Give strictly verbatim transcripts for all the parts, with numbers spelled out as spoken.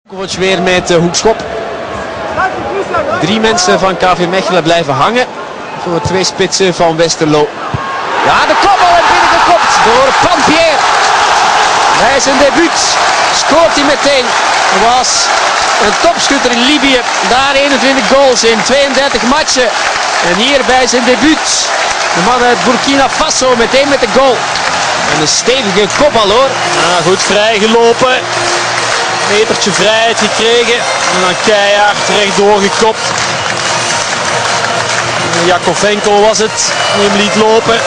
Kovac weer met uh, hoekschop. Drie mensen van K V Mechelen blijven hangen voor twee spitsen van Westerlo. Ja, de kopbal en binnengekopt door Pan-Pierre. Bij zijn debuut scoort hij meteen. Hij was een topschutter in Libië. Daar eenentwintig goals in tweeëndertig matchen. En hier bij zijn debuut de man uit Burkina Faso meteen met de goal. En een stevige kopbal hoor. Ja, goed vrijgelopen. Metertje vrijheid gekregen en dan keihard rechtdoor gekopt. Jakovenko was het die hem liet lopen.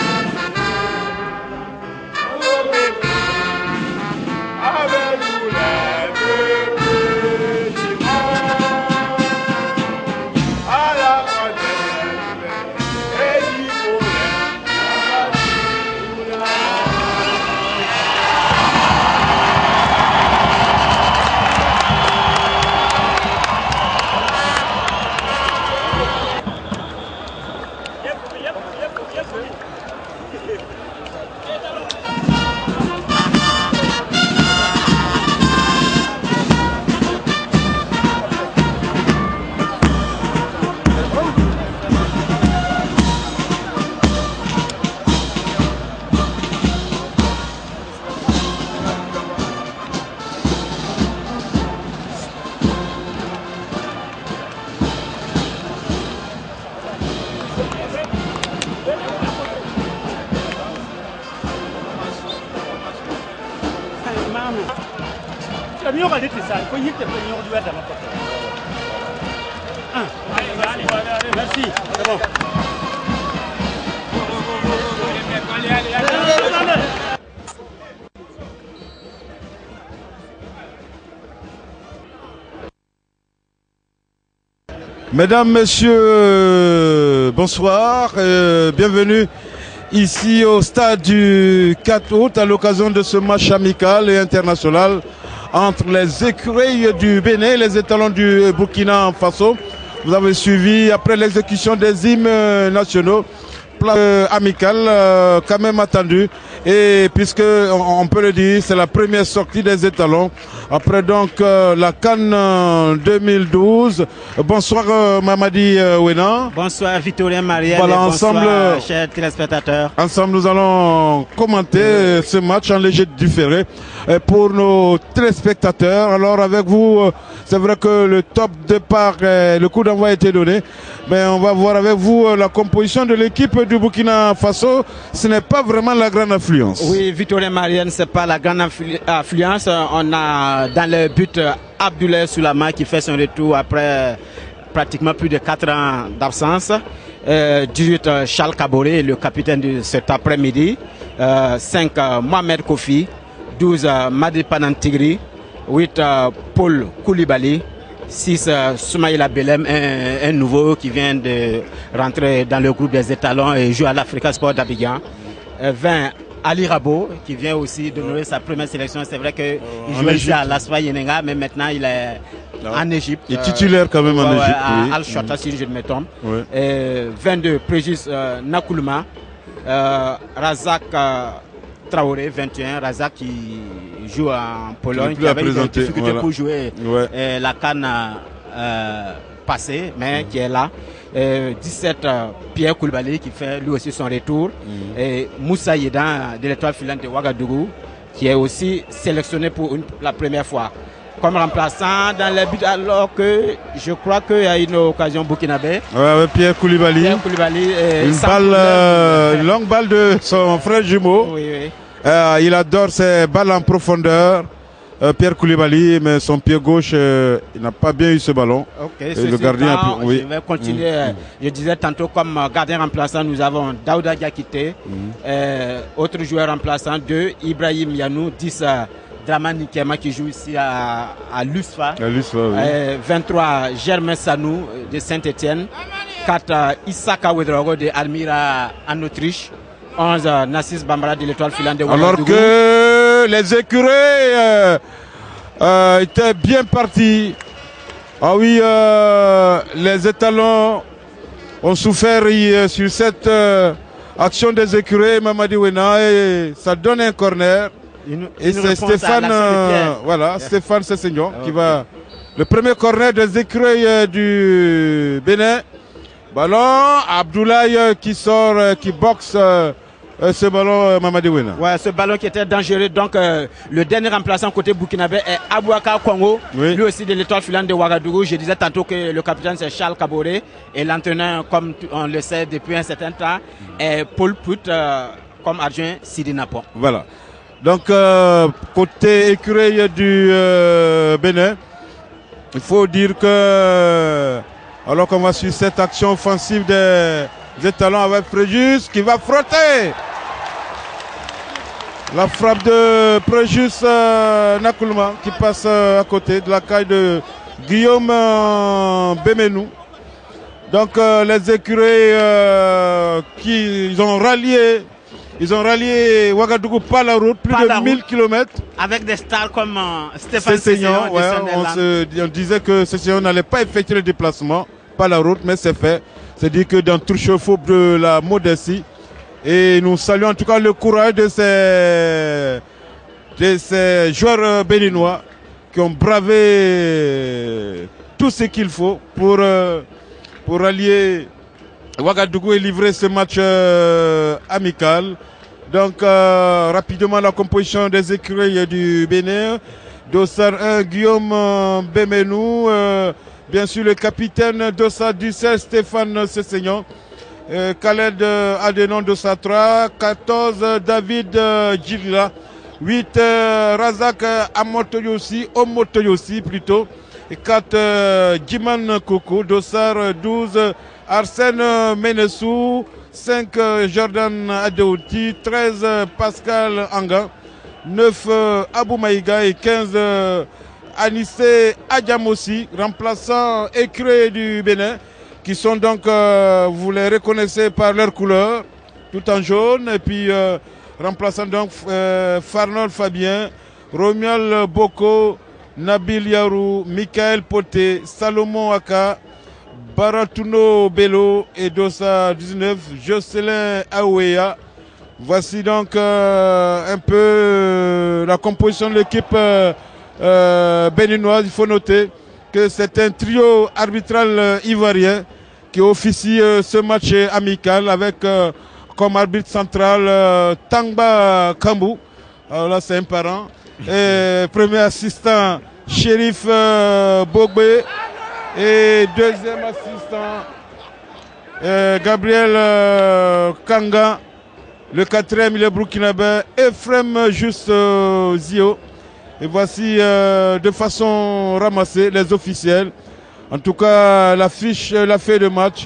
Hallelujah. Merci, c'est bon. Mesdames, Messieurs, bonsoir, euh, bienvenue ici au stade du quatre août à l'occasion de ce match amical et international entre les écureuils du Bénin et les étalons du Burkina Faso. Vous avez suivi après l'exécution des hymnes nationaux, euh, amical, euh, quand même attendu. Et puisque on, on peut le dire, c'est la première sortie des étalons après donc euh, la CAN euh, deux mille douze. Bonsoir euh, Mamadi euh, Wena. Bonsoir Victorien Mariel. Voilà, et ensemble, bonsoir chers téléspectateurs. Ensemble, nous allons commenter euh, ce match en léger différé euh, pour nos téléspectateurs. Alors avec vous, euh, c'est vrai que le top départ, euh, le coup d'envoi a été donné, mais on va voir avec vous euh, la composition de l'équipe du Burkina Faso. Ce n'est pas vraiment la grande influence. Oui, Victorien Mariel, c'est pas la grande influence. On a dans le but Abdoulaye Soulama qui fait son retour après pratiquement plus de quatre ans d'absence. Euh, dix-huit Charles Kaboré, le capitaine de cet après-midi. Euh, cinq Mohamed Kofi. douze Madi Panantigri. huit Paul Koulibaly. six Soumaïla Belem, un, un nouveau qui vient de rentrer dans le groupe des étalons et joue à l'Africa Sport d'Abidjan. Euh, vingt Ali Rabo qui vient aussi d'honorer sa première sélection. C'est vrai qu'il jouait déjà à l'Asfa Yenenga, mais maintenant il est non. en Égypte. Il est titulaire quand même euh, en ouais, Égypte. À oui. Al-Shota, mmh. si je ne me trompe. Oui. Et vingt-deux Prégis euh, Nakulma. Euh, Razak euh, Traoré, vingt et un. Razak qui joue en Pologne, qui avait eu des difficultés voilà. pour jouer ouais. euh, la CAN euh, passée, mais mmh. qui est là. Euh, dix-sept euh, Pierre Koulibaly qui fait lui aussi son retour mmh. et Moussa Yedan de l'étoile filante de Ouagadougou qui est aussi sélectionné pour une, la première fois comme remplaçant dans les buts alors que je crois qu'il y a une occasion burkinabé. Ouais, avec Pierre Koulibaly. Pierre Koulibaly et une balle, euh, une longue balle de son frère jumeau. Oui, oui. Euh, il adore ces balles en profondeur. Euh, Pierre Koulibaly, mais son pied gauche, euh, il n'a pas bien eu ce ballon. Okay, et le gardien temps, a pu, oui. Je vais continuer. Mmh. Je disais tantôt comme gardien remplaçant, nous avons Daouda Diakité, mmh. euh, autre joueur remplaçant, deux Ibrahim Yanou, dix euh, Dramani Kema qui joue ici à, à l'USFA. À l'USFA, oui. euh, vingt-trois Germain Sanou de Saint-Etienne, quatre euh, Issaka Wedrogo de Almira en Autriche, onze euh, Nassis Bambara de l'étoile filante de Ouagadougou. Alors que les écureuils euh, euh, étaient bien partis. Ah oui, euh, les étalons ont souffert euh, sur cette euh, action des écureuils, Mamadi Wena, et ça donne un corner. Une, et c'est Stéphane, euh, voilà, yeah. Stéphane Sessignon okay. qui va. Le premier corner des écureuils euh, du Bénin. Ballon, Abdoulaye euh, qui sort, euh, qui boxe. Euh, Euh, ce ballon, euh, Mamadi Wena. Ouais, ce ballon qui était dangereux. Donc, euh, le dernier remplaçant côté burkinabé est Abouaka Kongo, oui. lui aussi de l'étoile filante de Ouagadougou. Je disais tantôt que le capitaine c'est Charles Kaboré et l'entraîneur, comme on le sait depuis un certain temps, est Paul Put euh, comme adjoint Sidi Napon. Voilà. Donc, euh, côté écureuil du euh, Bénin, il faut dire que, alors qu'on va suivre cette action offensive des. Des talons avec Préjus qui va frotter. La frappe de Préjus euh, Nakulma qui passe euh, à côté de la caille de Guillaume euh, Bemenou. Donc euh, les écureuils euh, qui ils ont rallié, ils ont rallié Ouagadougou par la route, plus par de mille kilomètres. Avec des stars comme euh, Stéphane Sessignon. Ouais, on, se, on disait que Sessignon n'allait pas effectuer le déplacement par la route, mais c'est fait. C'est-à-dire que dans tout chauffe de la modestie. Et nous saluons en tout cas le courage de ces, de ces joueurs béninois qui ont bravé tout ce qu'il faut pour, pour allier Ouagadougou et livrer ce match euh, amical. Donc euh, rapidement la composition des écureuils du Bénin. Dossard un, Guillaume euh, Bemenou. Euh, Bien sûr, le capitaine Dossa dix-sept, Stéphane Sessignon. Euh, Khaled euh, Adenon Dossa trois. quatorze, David euh, Gilila. huit euh, Razak Amotoyosi, Omotoyosi plutôt. Et quatre euh, Djiman Koko, Dossar douze Arsène Menessou, cinq euh, Jordan Adeouti, treize euh, Pascal Anga, neuf euh, Abou Maïga et quinze euh, Anissé Adjamossi, remplaçant écurie du Bénin, qui sont donc, euh, vous les reconnaissez par leur couleur, tout en jaune, et puis euh, remplaçant donc euh, Farnol Fabien, Romial Boko, Nabil Yarou, Michael Poté, Salomon Aka, Baratuno Bello et Dossa dix-neuf, Jocelyn Aouéa. Voici donc euh, un peu euh, la composition de l'équipe euh, euh, béninoise. Il faut noter que c'est un trio arbitral euh, ivoirien qui officie euh, ce match amical avec euh, comme arbitre central euh, Tangba Kambou. Alors là, c'est un parent. Et premier assistant, Shérif euh, Bogbe. Et deuxième assistant, euh, Gabriel euh, Kanga. Le quatrième, il est burkinabé, Ephraim Juste euh, Zio. Et voici euh, de façon ramassée les officiels. En tout cas, la fiche, la feuille de match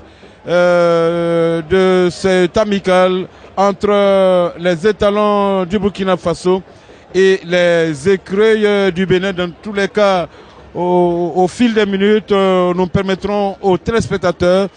euh, de cet amical entre euh, les étalons du Burkina Faso et les écureuils du Bénin. Dans tous les cas, au, au fil des minutes, euh, nous permettrons aux téléspectateurs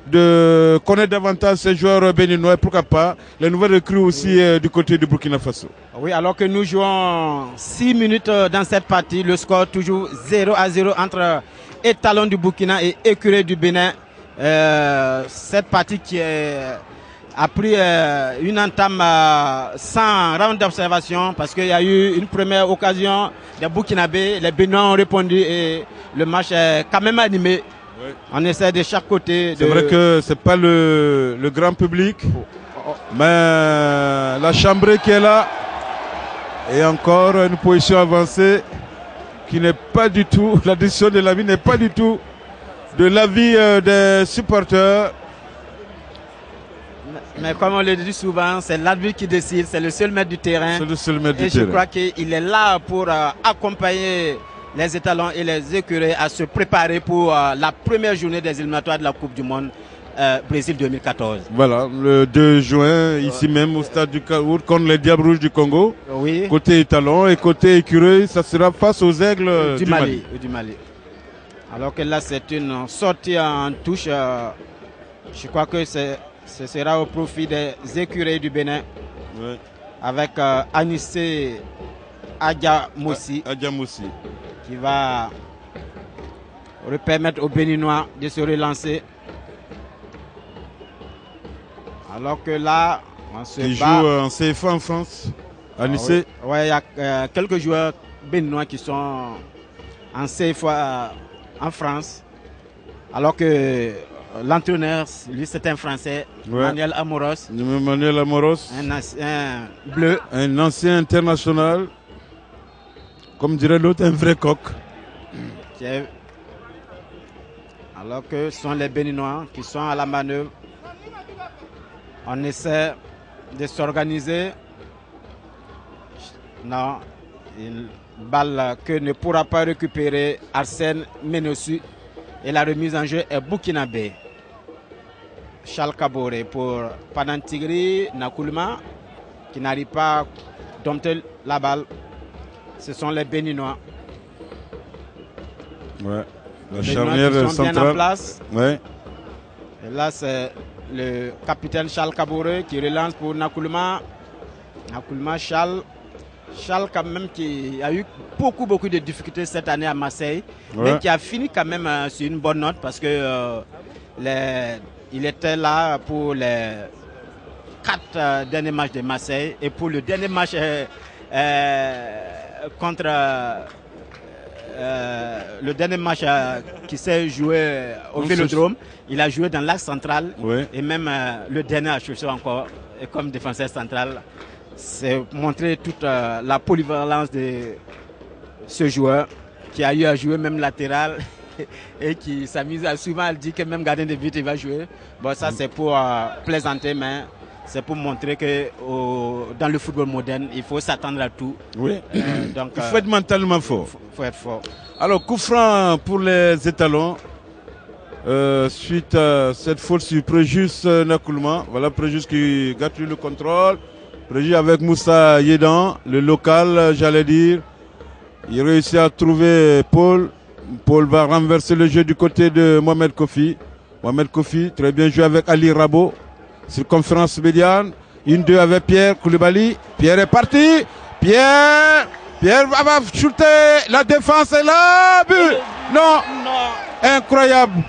de connaître davantage ces joueurs béninois et pourquoi pas les nouvelles recrues aussi euh, du côté du Burkina Faso. Oui, alors que nous jouons six minutes dans cette partie, le score toujours zéro à zéro entre étalons du Burkina et écureuils du Bénin. Euh, cette partie qui est, a pris euh, une entame euh, sans round d'observation parce qu'il y a eu une première occasion des Burkinabés, les Béninois ont répondu et le match est quand même animé. Oui. On essaie de chaque côté. C'est de... vrai que c'est pas le, le grand public, oh. Oh. mais la chambrée qui est là et encore une position avancée qui n'est pas du tout, la décision de l'avis n'est pas du tout de l'avis euh, des supporters. Mais comme on le dit souvent, c'est l'arbitre qui décide, c'est le seul maître du terrain. C'est le seul maître et du je terrain. crois qu'il est là pour euh, accompagner les étalons et les écureuils à se préparer pour euh, la première journée des éliminatoires de la Coupe du Monde euh, Brésil deux mille quatorze. Voilà, le deux juin, ici euh, même au stade du Caour, contre les Diables Rouges du Congo. Oui. Côté étalon et côté écureuil, ça sera face aux aigles du, du Mali. Mali. Du Mali. Alors que là, c'est une sortie en touche. Euh, je crois que ce sera au profit des écureuils du Bénin. Oui. Avec euh, Anissé Adjamossi. Adjamossi. Qui va permettre aux Béninois de se relancer. Alors que là, on se Il bat. joue en C F A en France. Anissé. Ah, oui, il ouais, y a euh, quelques joueurs béninois qui sont en C F A euh, en France. Alors que euh, l'entraîneur, lui, c'est un Français, ouais. Manuel Amoros. Manuel Amoros. Un ancien bleu. Un ancien international. Comme dirait l'autre, un vrai coq. Alors que ce sont les Béninois qui sont à la manœuvre. On essaie de s'organiser. Non, une balle que ne pourra pas récupérer Arsène Menossu. Et la remise en jeu est burkinabé. Charles Kaboré pour Panantigri Nakulma qui n'arrive pas à dompter la balle. Ce sont les Béninois. Ouais. La les charnière sont centrale. Bien en place. Ouais. Et là, c'est le capitaine Charles Kaboré qui relance pour Nakulma. Nakulma, Charles. Charles, quand même, qui a eu beaucoup, beaucoup de difficultés cette année à Marseille. Ouais. Mais qui a fini quand même euh, sur une bonne note parce que euh, les, il était là pour les quatre euh, derniers matchs de Marseille. Et pour le dernier match euh, euh, contre euh, le dernier match euh, qui s'est joué au Vélodrome, il a joué dans l'axe central. Ouais. Et même euh, le dernier à Chaussot encore, et comme défenseur central. C'est montrer toute euh, la polyvalence de ce joueur qui a eu à jouer même latéral et qui s'amuse à souvent à dire que même gardien de but il va jouer. Bon, ça c'est pour euh, plaisanter, mais C'est pour montrer que au, dans le football moderne, il faut s'attendre à tout. Oui. Euh, donc, il faut être mentalement fort. Il faut, faut être fort. Alors, coup franc pour les étalons. Euh, suite à cette faute sur Préjus Nakoulma. Voilà Préjus qui gâte le contrôle. Préjus avec Moussa Yedan, le local, j'allais dire. Il réussit à trouver Paul. Paul va renverser le jeu du côté de Mohamed Kofi. Mohamed Kofi, très bien joué avec Ali Rabo. Circonférence médiane. Une deux avec Pierre Koulibaly. Pierre est parti. Pierre. Pierre va shooter. La défense est là. But. Non. Non. Incroyable.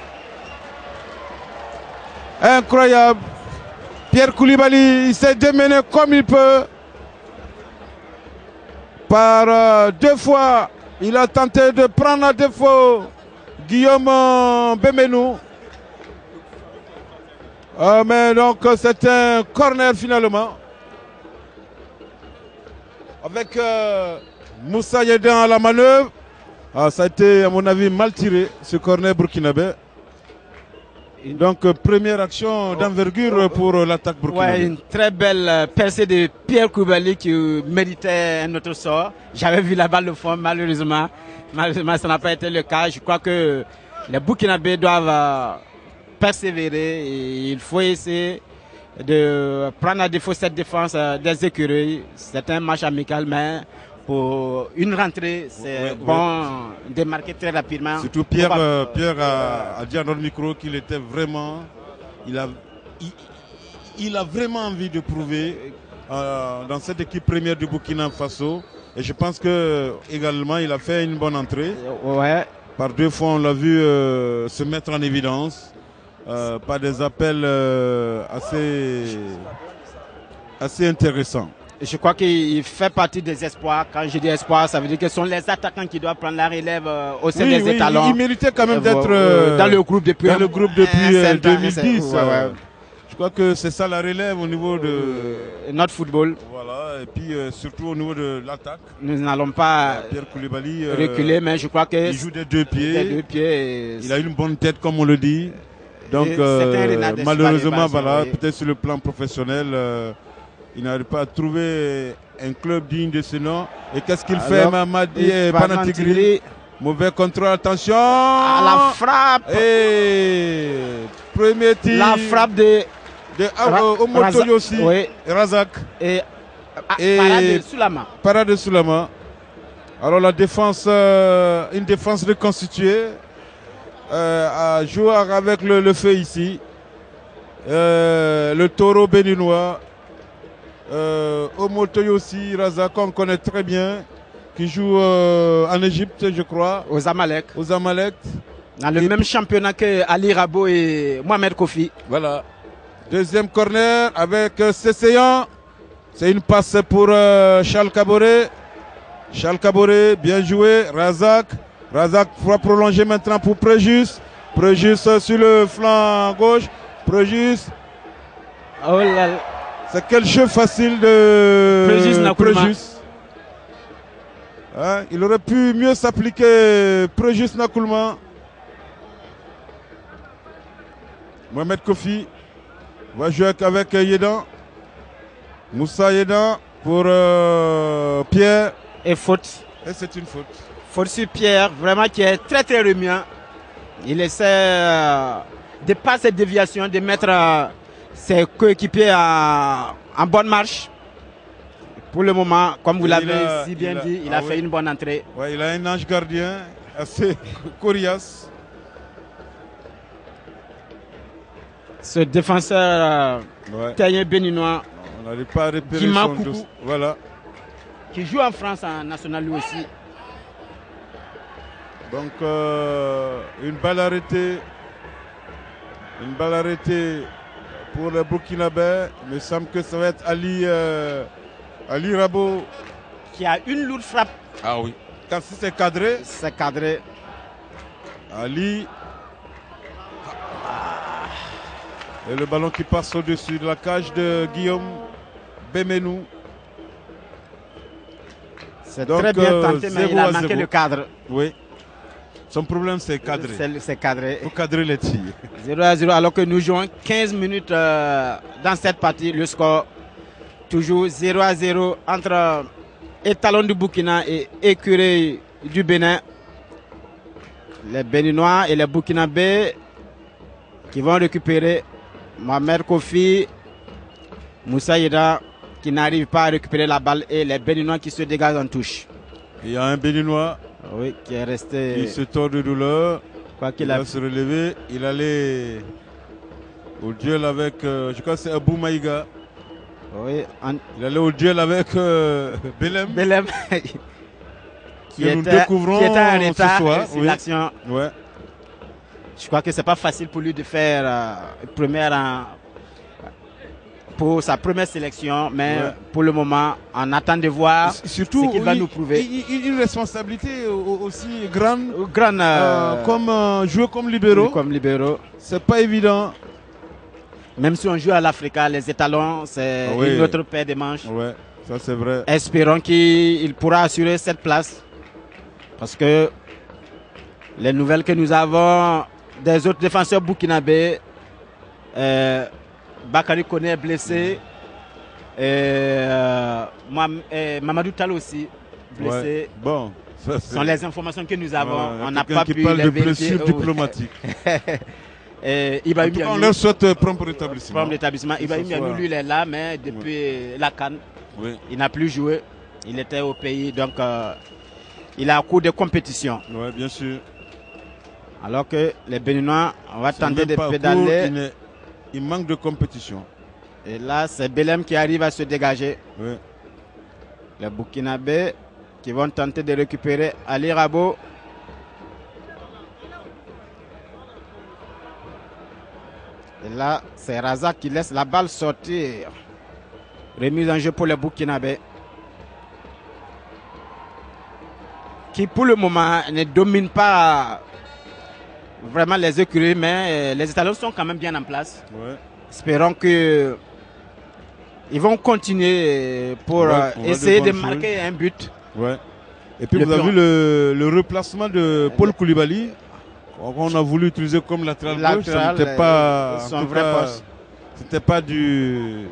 Incroyable. Pierre Koulibaly, il s'est démené comme il peut. Par euh, deux fois, il a tenté de prendre à défaut Guillaume euh, Bemenou. Euh, mais donc c'est un corner finalement. Avec euh, Moussa Yedan à la manœuvre. Ah, ça a été à mon avis mal tiré, ce corner burkinabé. Donc, euh, première action d'envergure pour euh, l'attaque burkinabé. Ouais, une très belle euh, percée de Pierre Koulibaly qui euh, méritait un autre sort. J'avais vu la balle au fond, malheureusement. Malheureusement, ça n'a pas été le cas. Je crois que les Burkinabés doivent euh, persévérer et il faut essayer de prendre à défaut cette défense euh, des écureuils. C'est un match amical, mais pour une rentrée, c'est ouais, bon ouais. de marquer très rapidement. Surtout Pierre, euh, Pierre a, a dit à notre micro qu'il était vraiment, il a, il, il a vraiment envie de prouver euh, dans cette équipe première du Burkina Faso. Et je pense que également il a fait une bonne entrée. Ouais. Par deux fois, on l'a vu euh, se mettre en évidence euh, par des appels euh, assez, assez intéressants. Je crois qu'il fait partie des espoirs. Quand je dis espoirs, ça veut dire que ce sont les attaquants qui doivent prendre la relève euh, au sein Oui, des oui, étalons. il méritait quand même d'être euh, dans le groupe depuis, dans le groupe depuis euh, deux mille dix. Ouais, ouais. Je crois que c'est ça la relève au niveau de euh, notre football. Voilà, et puis euh, surtout au niveau de l'attaque. Nous n'allons pas Pierre Koulibaly euh, reculer, mais je crois que il joue des deux pieds. Des deux pieds il a une bonne tête, comme on le dit. Donc euh, malheureusement, voilà, oui. Peut-être sur le plan professionnel, euh, il n'arrive pas à trouver un club digne de ce nom. Et qu'est-ce qu'il fait, Mamadi Panatigri? Mauvais contrôle, attention. À la frappe. Et premier tir. La frappe de, de Omotoyo aussi. Oui. Razak. Et, et Parade de Soulama. Parade de Soulama. Alors la défense, euh, une défense reconstituée. Euh, à jouer avec le, le feu ici. Euh, le taureau béninois. Euh, Omotoyo aussi, Razak, qu'on connaît très bien. Qui joue euh, en Égypte, je crois. Aux Amalek. Aux Amalek. Dans le et même championnat que Ali Rabo et Mohamed Kofi. Voilà. Deuxième corner avec euh, Cesséan. C'est une passe pour euh, Charles Caboret. Charles Caboret, bien joué. Razak. Razak va prolonger maintenant pour Préjus. Préjus sur le flanc gauche. Préjus. Oh là là. C'est quel jeu facile de Préjus. Hein, il aurait pu mieux s'appliquer Préjus Nakoulma. Mohamed Kofi va jouer avec Yedan. Moussa Yedan pour euh, Pierre. Et faute. Et c'est une faute. Faute sur Pierre, vraiment qui est très très remuant. Il essaie euh, de par cette déviation de mettre euh, ses coéquipiers en, en bonne marche. Pour le moment, comme vous l'avez si bien il dit, a, il ah a fait oui. une bonne entrée. Ouais, il a un ange gardien assez coriace. Ce défenseur ouais. terrien béninois, on n'arrive pas à repérer qui son dos. Voilà. Qui joue en France en national lui aussi. Donc euh, une balle arrêtée. Une balle arrêtée pour le Burkinabé. Il me semble que ça va être Ali, euh, Ali Rabo. Qui a une lourde frappe. Ah oui. Quand c'est cadré. C'est cadré. Ali. Et le ballon qui passe au-dessus de la cage de Guillaume Bemenou. C'est très bien tenté, mais il a manqué le cadre. Oui. Son problème, c'est cadrer. C'est cadré. Il faut cadrer les tirs. zéro à zéro, alors que nous jouons quinze minutes euh, dans cette partie. Le score, toujours zéro à zéro entre Étalon du Burkina et Écureuil du Bénin. Les Béninois et les Burkinabés qui vont récupérer. Mohamed Kofi, Moussa Yeda qui n'arrive pas à récupérer la balle et les Béninois qui se dégagent en touche. Il y a un Béninois oui, qui est resté. Qui se tord de douleur. Quoi qu'il il va se relever. Il allait au duel avec, euh, je crois que c'est Abou Maïga. Oui, en... Il allait au duel avec euh, Belem. Belem. qui, que nous était, découvrons qui était en retard ce soir. sur Oui. l'action. Ouais. Je crois que c'est pas facile pour lui de faire euh, première en, pour sa première sélection, mais ouais. pour le moment, on attend de voir surtout, ce qu'il va il, nous prouver. Il, il, une responsabilité aussi grande, grande euh, euh, comme euh, jouer comme libéraux. Comme libéraux. C'est pas évident. Même si on joue à l'Africa, les étalons, c'est ah oui. une autre paire de manches. Ouais, ça c'est vrai. Espérons qu'il pourra assurer cette place, parce que les nouvelles que nous avons des autres défenseurs burkinabés, euh, Bakary Koné est blessé, et, euh, Mamadou Tall aussi blessé. Ouais. Bon, ça ce sont les informations que nous avons. Ouais, on n'a pas qui pu parle les de vérifier. blessures diplomatiques. Et Ibrahim en tout cas, Yanou, on leur souhaite prompt rétablissement. Prompt rétablissement. Ibrahim Yanou, lui, il est là, mais depuis oui. la CAN, oui. il n'a plus joué. Il était au pays, donc euh, il est à cours de compétition. Oui, bien sûr. Alors que les Béninois, on va tenter de pédaler. Il, est, il manque de compétition. Et là, c'est Belem qui arrive à se dégager. Oui. Les Burkinabés qui vont tenter de récupérer Ali Rabo. Et là, c'est Razak qui laisse la balle sortir. Remise en jeu pour les Burkinabés. Qui pour le moment ne domine pas vraiment les écuries, mais les Étalons sont quand même bien en place. Ouais. Espérons que ils vont continuer pour ouais, essayer de, de marquer un but. Ouais. Et puis le vous avez vu le, le replacement de Paul Koulibaly. On a voulu utiliser comme latéral gauche, ça n'était pas son vrai cas, poste. C'était pas du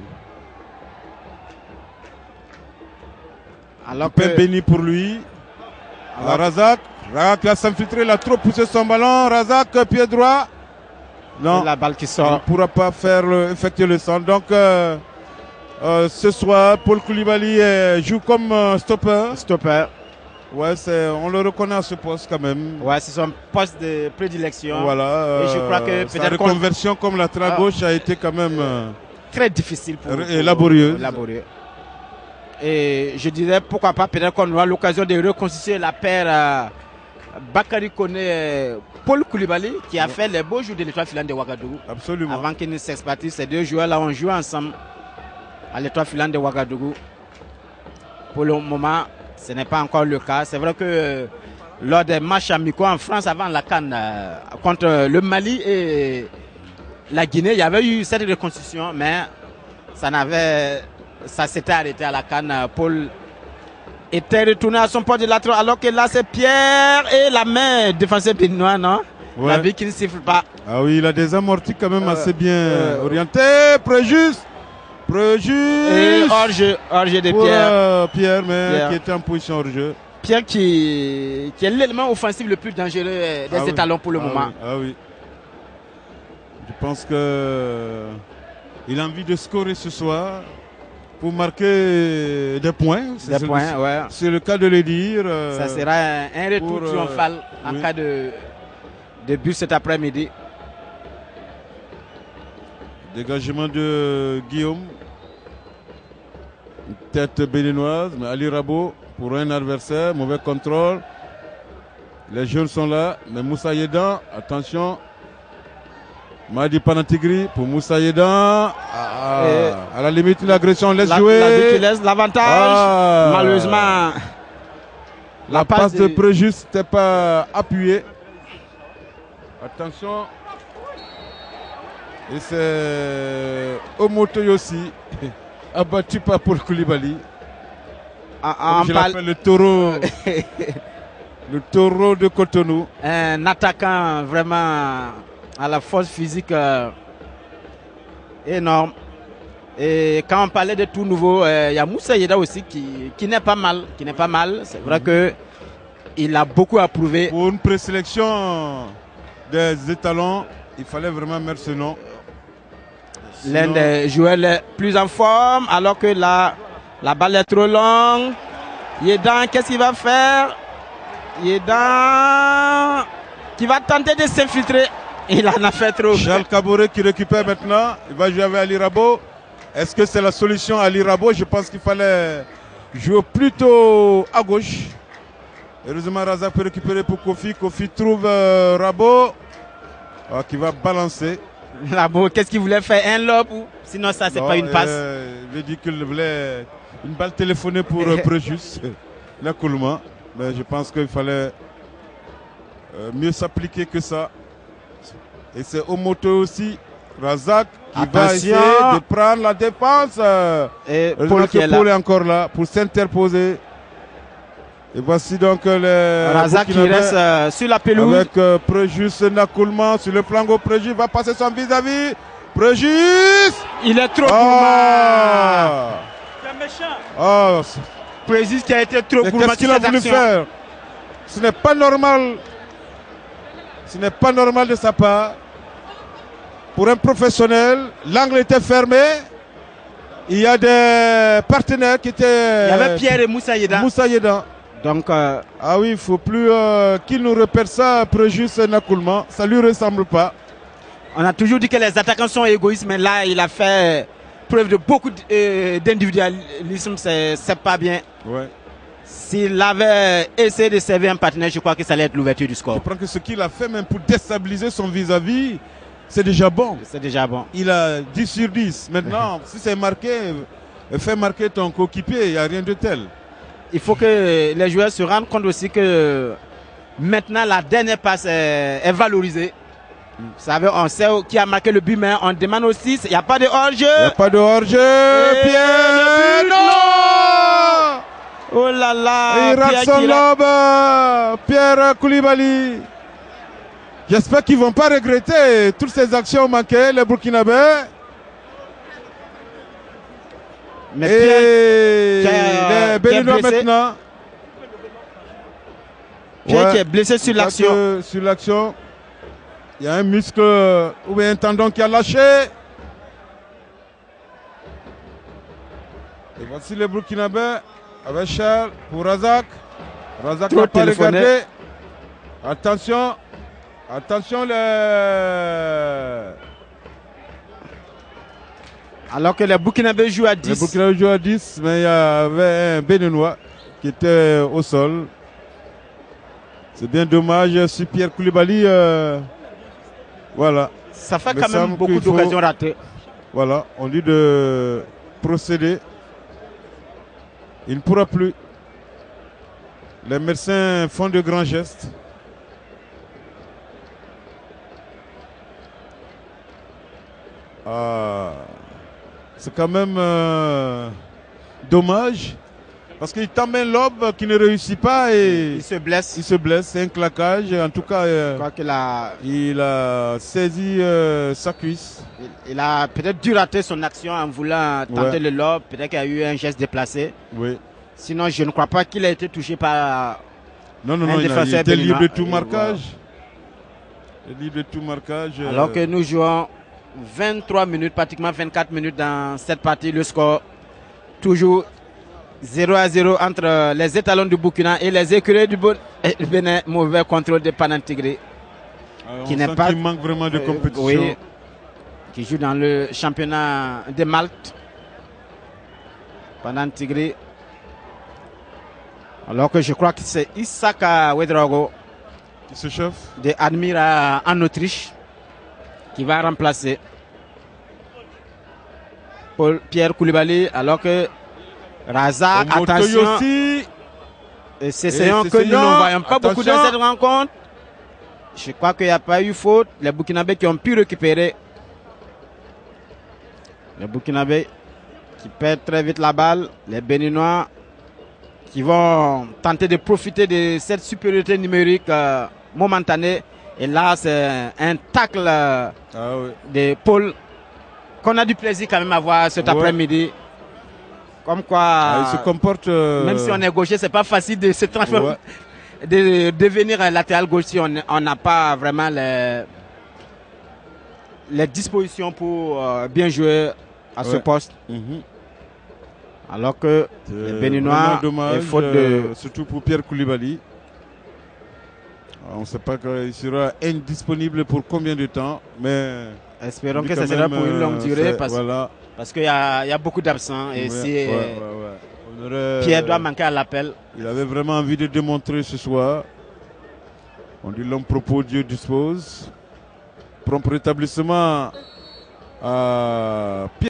alors du que... pain béni pour lui. Alors Razak, Razak a s'infiltré, il a trop poussé son ballon. Razak, pied droit. Non, la balle qui sort. Il ne pourra pas faire le, effectuer le centre. Donc euh, euh, ce soir, Paul Koulibaly euh, joue comme euh, stopper. Stopper. Ouais, on le reconnaît à ce poste quand même. Ouais, c'est son poste de prédilection. Voilà. Euh, et je crois que sa reconversion comme latéral gauche ah, a été quand même euh, très difficile pour, pour et laborieuse. laborieux. Et je dirais pourquoi pas peut-être qu'on aura l'occasion de reconstituer la paire euh, Bakary Koné, Paul Koulibaly qui a ouais. fait les beaux jours de l'Étoile filante de Ouagadougou. Absolument. Avant qu'ils ne s'expatrient, ces deux joueurs-là ont joué ensemble à l'Étoile filante de Ouagadougou. Pour le moment, ce n'est pas encore le cas. C'est vrai que euh, lors des matchs amicaux en France avant la CAN euh, contre euh, le Mali et la Guinée, il y avait eu cette reconstitution, mais ça n'avait, ça s'était arrêté à la CAN. Paul était retourné à son poste de latéral, alors que là c'est Pierre et la main défenseur béninois, non? Ouais. La vie qui ne siffle pas. Ah oui, il a des amortis quand même euh, assez bien euh, orientés. Préjuste. Préjuste. Et hors-jeu, hors-jeu de pour, Pierre. Euh, Pierre, mais Pierre. qui était en position hors-jeu. Pierre qui, qui est l'élément offensif le plus dangereux des ah étalons oui. pour le ah moment. Oui. Ah oui. Je pense que il a envie de scorer ce soir pour marquer des points. Des points, le, ouais. C'est le cas de le dire. Euh, Ça sera un, un retour pour, triomphal euh, en oui. cas de, de but cet après-midi. Dégagement de Guillaume. Une tête béninoise, mais Ali Rabo pour un adversaire, mauvais contrôle. Les jeunes sont là, mais Moussa Yedan, attention. Madi Panatigri pour Moussa Yedan. Ah, à la limite, l'agression laisse la, jouer. La laisse l'avantage. Ah, malheureusement, la, la passe, passe de, de Préjuste n'était pas appuyée. Attention. Et c'est Omoto aussi, abattu par Paul Koulibaly. En, en je l'appelle le taureau, Le taureau de Cotonou. Un attaquant vraiment à la force physique euh, énorme. Et quand on parlait de tout nouveau, il euh, y a Moussa Yeda aussi qui, qui n'est pas mal. Qui n'est pas mal. C'est vrai que il a beaucoup approuvé. Pour une présélection des étalons, il fallait vraiment mettre ce nom. L'un des joueurs les plus en forme, alors que la, la balle est trop longue. Yedan, qu'est-ce qu'il va faire? Yedan qui va tenter de s'infiltrer. Il en a fait trop. Charles Kaboré qui récupère maintenant. Il va jouer avec Ali Rabo. Est-ce que c'est la solution à Ali Rabo? Je pense qu'il fallait jouer plutôt à gauche. Heureusement, Razak peut récupérer pour Kofi. Kofi trouve euh, Rabo euh, qui va balancer. Rabo, qu'est-ce qu'il voulait faire? Un lob ou sinon ça, c'est pas une passe. Euh, il a dit qu'il voulait une balle téléphonée pour euh, Préjus. L'écoulement. Mais je pense qu'il fallait euh, mieux s'appliquer que ça. Et c'est Omoto aussi, Razak, qui Attention. va essayer de prendre la défense. Euh, Et Paul, qui est là. Paul est encore là pour s'interposer. Et voici donc le Razak qui Burkinabé reste euh, sur la pelouse. avec euh, Préjus Nakoulement sur le flanc. Préjus va passer son vis-à-vis. Préjus. Il est trop Ah, ah, c'est- Précis qui a été trop mais gourmand qu'est-ce qu'il sur a cette voulu action. faire? Ce n'est pas normal. Ce n'est pas normal de sa part. Pour un professionnel, l'angle était fermé. Il y a des partenaires qui étaient. Il y avait Pierre et Moussa Yeda. Moussa Yeda. Donc, euh, Ah oui, il ne faut plus euh, qu'il nous repère ça, Préjus Nakoulement. Ça ne lui ressemble pas. on a toujours dit que les attaquants sont égoïstes, mais là, il a fait preuve de beaucoup d- euh, d'individualisme. C'est c'est pas bien. Ouais. S'il avait essayé de servir un partenaire, je crois que ça allait être l'ouverture du Je score. prends que ce qu'il a fait, même pour déstabiliser son vis-à-vis, c'est déjà bon. C'est déjà bon. Il a dix sur dix. Maintenant, si c'est marqué, euh, fais marquer ton coéquipier, il n'y a rien de tel. Il faut que les joueurs se rendent compte aussi que maintenant la dernière passe est, est valorisée. Vous savez, on sait qui a marqué le but, mais on demande aussi, il n'y a pas de hors-jeu. Il n'y a pas de hors-jeu, Et Pierre. le but, Non. Oh là là, Il rate Pierre son qui l'a- lobe, euh, Pierre Koulibaly. J'espère qu'ils ne vont pas regretter toutes ces actions manquées, les Burkinabés. Mais Pierre, Et qui a- les qui est Béninois blessé. maintenant. Pierre Ouais. qui est blessé sur Parce l'action. que Sur l'action, il y a un muscle ou bien un tendon qui a lâché. Et voici les Burkinabés avec Charles pour Razak. Razak Trop n'a pas téléphoné. regardé. Attention. Attention les... Alors que les Burkinabés jouent à Les dix. Burkinabés jouent à dix, mais il y avait un Béninois qui était au sol. C'est bien dommage si Pierre Koulibaly... euh, voilà. Ça fait Me quand même semble beaucoup qu'il faut- d'occasions ratées. Voilà, on dit de procéder. Il ne pourra plus. Les médecins font de grands gestes. Ah, c'est quand même euh, dommage. Parce qu'il tente un lobe qui ne réussit pas et Il se blesse. il se blesse. C'est un claquage. En tout cas, euh, Je crois qu'il a, il a saisi euh, sa cuisse. il, il a peut-être dû rater son action en voulant tenter Ouais. le lob. Peut-être qu'il y a eu un geste déplacé. Oui. Sinon, je ne crois pas qu'il a été touché par. Non, non, Un non, il, a- il défenseur était libre de béninois. tout Et marquage. Il est libre de tout marquage. euh, Alors que nous jouons vingt-trois minutes, pratiquement vingt-quatre minutes dans cette partie. Le score, toujours zéro à zéro entre les étalons du Burkina et les écureuils du Bo- et le Bénin. Mauvais contrôle de Panantigré, euh, qui on n'est sent pas- qu'il manque vraiment de Euh, compétition. oui, qui joue dans le championnat de Malte. Panantigré. Alors que je crois que c'est Isaka Ouedraogo Il se chauffe. de Admira en Autriche qui va remplacer Paul Pierre Koulibaly, alors que Razak, Omoto attention, Yossi. et c'est Sesséon Et que nous Sesséon, n'en voyons pas beaucoup dans attention. cette rencontre. Je crois qu'il n'y a pas eu faute. Les Burkinabés qui ont pu récupérer. Les Burkinabés qui perdent très vite la balle. Les Béninois qui vont tenter de profiter de cette supériorité numérique euh, momentanée. Et là, c'est un tacle euh, Ah, oui. de Paul qu'on a du plaisir quand même à voir cet Ouais. après-midi. Comme quoi, Ah, il se comporte. euh, même si on est gaucher, c'est pas facile de se transformer, Ouais. de devenir un latéral gauche si on n'a pas vraiment les, les dispositions pour euh, bien jouer à ce Ouais. poste. Mhm. Alors que C'est les Béninois, vraiment dommage, et faute de... euh, surtout pour Pierre Koulibaly. On ne sait pas qu'il sera indisponible pour combien de temps, mais Espérons on dit que quand ça sera même, pour une longue euh, durée c'est- parce, voilà. parce qu'il y a, il y a beaucoup d'absents et Ouais, si ouais, euh, ouais, ouais. On aurait- Pierre doit manquer à l'appel. Il avait vraiment envie de démontrer ce soir. On dit l'homme propose, Dieu dispose. Prompt rétablissement à Pierre.